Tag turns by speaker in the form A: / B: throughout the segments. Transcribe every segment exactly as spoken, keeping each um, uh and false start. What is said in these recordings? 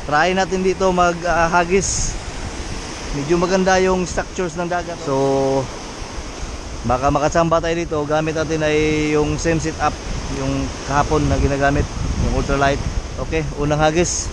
A: try natin dito maghagis. Medyo maganda yung structures ng dagat. So baka makatsamba tayo dito. Gamit natin ay yung same setup yung kahapon na ginagamit, yung ultralight. Okay, unang hagis.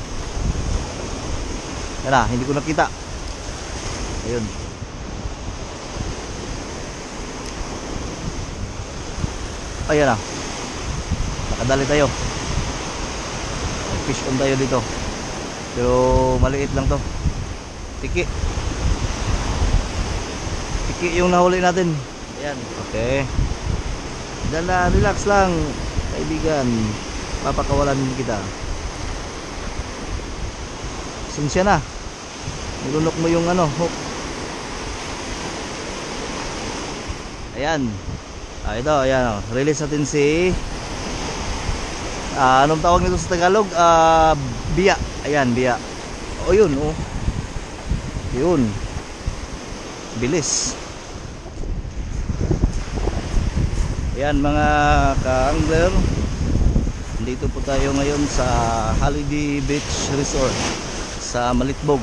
A: Yan na, hindi ko nakita. Ayun. Ayan na, nakadali tayo. Fish on tayo dito, pero maliit lang to. Tiki Tiki yung nahuli natin. Ayan, okay. Dala, relax lang kaibigan, papakawalan kita. Sinsya na, nilunok mo yung ano, hook. Ayan. Ah, ito, ayan, release natin si ah, anong tawag nito sa Tagalog? Ah, biya. Ayan, biya. O yun, oh. Yun. Bilis. Ayan mga ka-angler, dito po tayo ngayon sa Holiday Beach Resort sa Malitbog.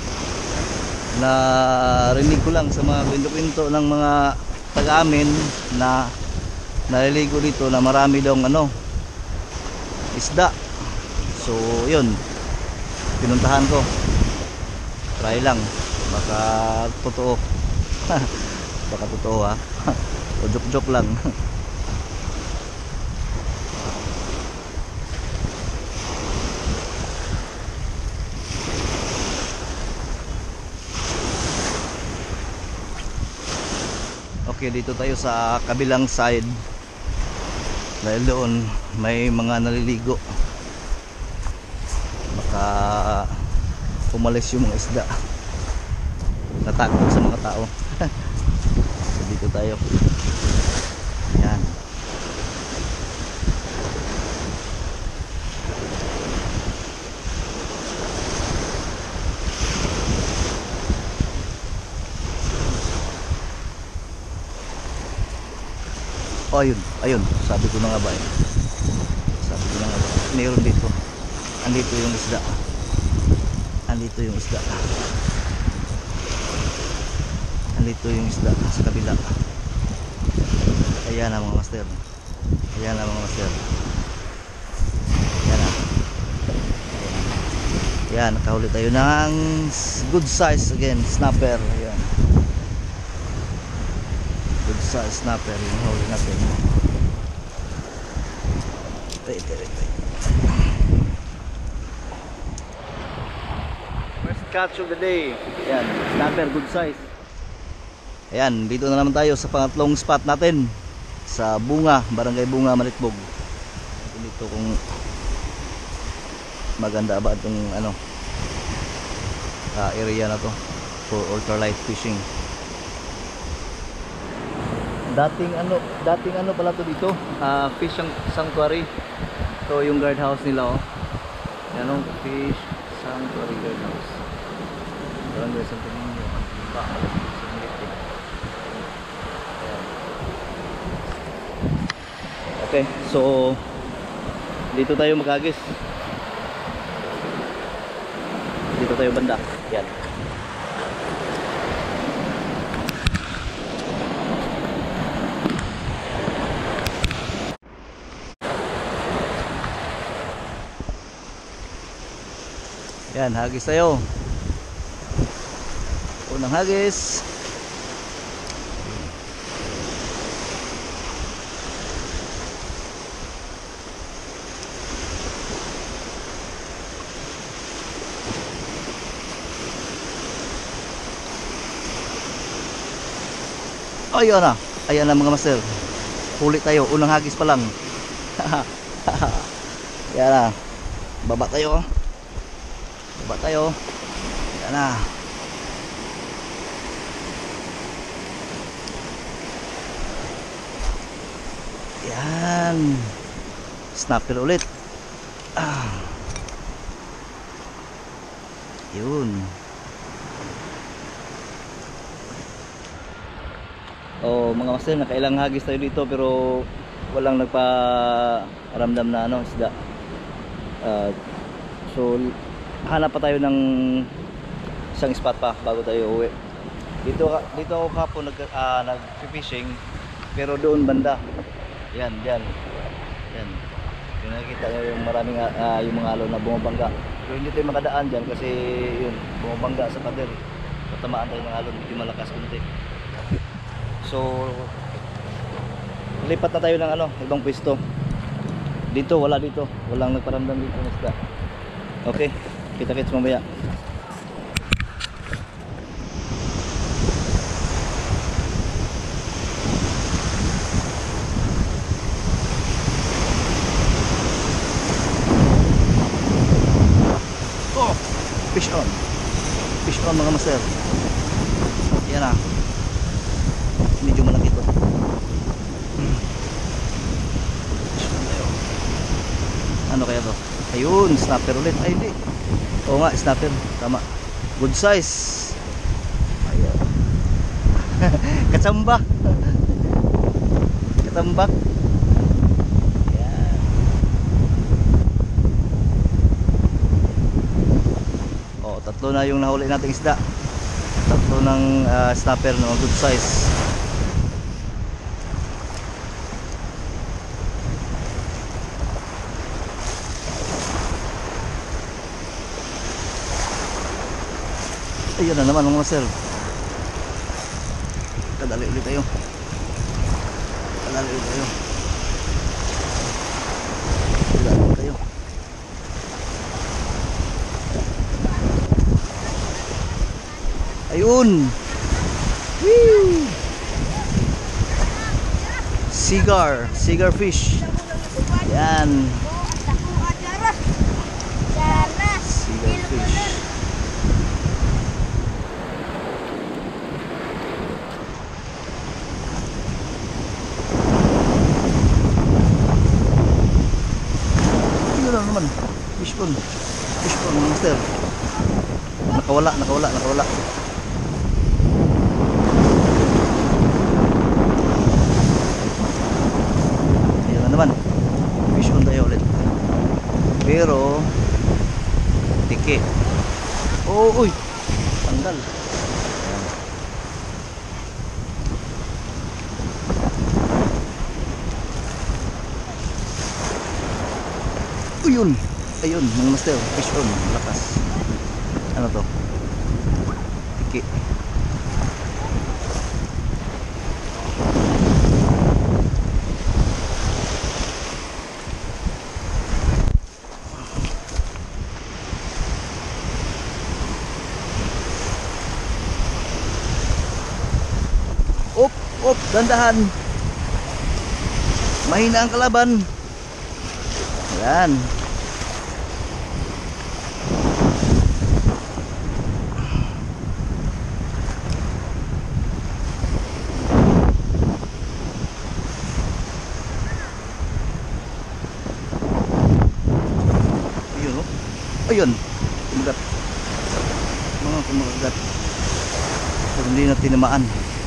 A: Narinig ko lang sa mga kwento-kwento ng mga taga-amin na naliligo dito na marami daw ano, isda. So yun, pinuntahan ko, try lang, baka totoo. Baka totoo ha. O joke-joke lang. Okay, dito tayo sa kabilang side dahil doon may mga naliligo, baka umalis yung mga isda, natakot sa mga tao. So dito tayo. Yan. Oh, ayun, ayun, sabi ko na nga ba eh. Sabi ko na nga ba, mayroon dito. Andito yung isda. Andito yung isda. Andito yung isda sa kabila. Ayan na mga master. Ayan na mga master. Ayan na. Ayan, nakahuli tayo ng good size again, snapper. Ayan. Good size snapper yung huli natin. Wait, wait, wait. First catch of the day. Ayan, snapper, good size. Ayan, dito na naman tayo sa pangatlong spot natin sa Bunga, Barangay Bunga, Malitbog. Dito kung maganda ba itong ano, uh, area na to for ultralight fishing. Dating ano, dating ano pala to dito, uh, fish sanctuary. Ito yung guardhouse nila, oh. Yan ang fish sanctuary guardhouse. Barangay Santo Niño. Okay, so dito tayo magagis. Dito tayo banda. Yan. Yan, hagis tayo. Unang hagis. Ayun na. Ayan na mga master. Huli tayo. Unang hagis pa lang. Yan na. Baba tayo. Baba tayo. Yan na. Yan. Snapper ulit. Ah. Yun. Oh, mga master, nakailang hagis tayo dito pero walang nagpa-ramdam na ano, isda. Uh, so hanap pa tayo ng isang spot pa bago tayo uwi. Dito dito ako kapon nag uh, nag-fishing pero doon banda. Yan, diyan. Yan. Yung nakikita niyo yung maraming uh, yung mga alon na bumabangga. Pero hindi tayo makadaan diyan kasi yun, bumabangga sa pader. Tatamaan tayo ng alon, medyo malakas kunti. So lipat na tayo ng ano, ibang pwesto. Dito wala dito, walang nagparamdam dito ng isda. Okay, kita-kits mamaya. Oh, fish on. Fish on mga master. Yan ah. Medyo malaki to. Ano kaya to? Ayun, snapper ulit. Ay, hindi. Oo nga, snapper. Tama. Good size. Ayan. Katsamba. Katambak. Ayan. Oh, tatlo na yung nahuli nating isda. Tatlo ng uh, snapper na good size. Ayun na naman mga master. Kadali ulit tayo. Kadali ulit tayo. Kadali ulit tayo. Ayun. Woo! Cigar, cigar fish. Yan. Cigar fish. Ayun naman. Fish pond. Fish pond, master. Nakawala, nakawala, nakawala. Naman fish on tayo ulit pero tiki. Oh uy, tanggal. Uyun, ayun mga master, fish on, lakas. Ano to? Tiki. Op, op, dandahan. Mahina ang kalaban. Yan. Ayun, oh. Ayun. Kumagat. Mga kumagat. Pero hindi na tinamaan.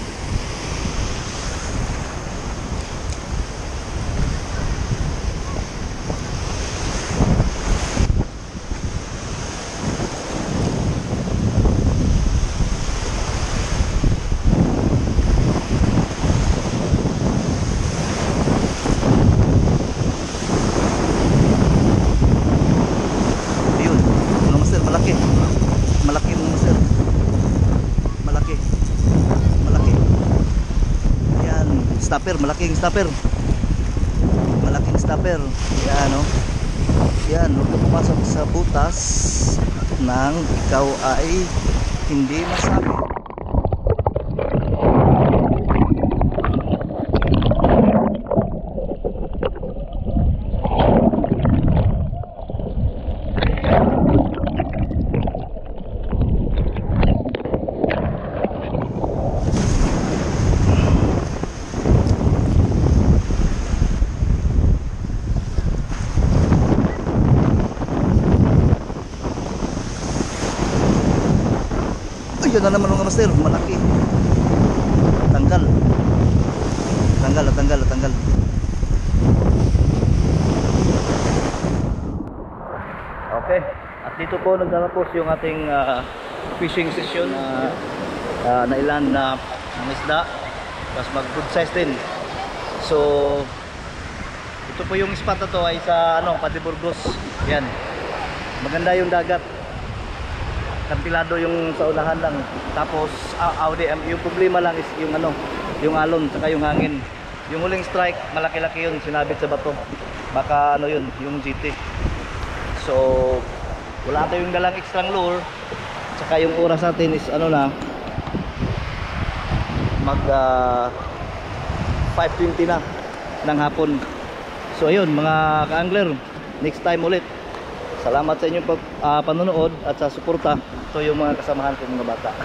A: Malaki. Malaki mga sir. Malaki. Malaki. Yan, snapper, malaking snapper. Malaking snapper. Yan, no. Yan, huwag ka pumasok sa butas nang ikaw ay hindi masabi. Yun na naman mga master, malaki. Tanggal. Tanggal, tanggal, tanggal. Okay. At dito po nagtatapos yung ating ah, fishing session na uh, nailan na ng isda. Tapos mag good size din. So ito po yung spot na to ay sa ano, Patiburgos. Yan. Maganda yung dagat. Kantilado yung sa unahan lang. Tapos uh, yung problema lang is yung ano, yung alon saka yung hangin. Yung huling strike, malaki-laki yun, sinabit sa bato. Baka ano yun, yung G T. So wala tayong dalang extra lure. Saka yung oras natin is ano na, mag uh, five twenty na ng hapon. So ayun mga ka-angler, next time ulit. Salamat sa inyong pag, uh, panonood at sa suporta. Ito yung mga kasamahan ko mga bata.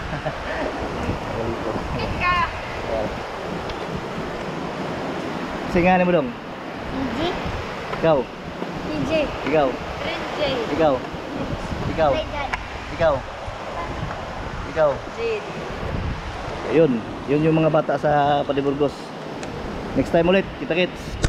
A: Singanin mo dong.
B: P J.
A: Ikaw.
B: P J.
A: Ikaw.
B: J.
A: Ikaw. Ikaw. Ikaw. Ikaw.
B: Jade.
A: Ayun, yun yung mga bata sa Patiburgos. Next time ulit, kita kits.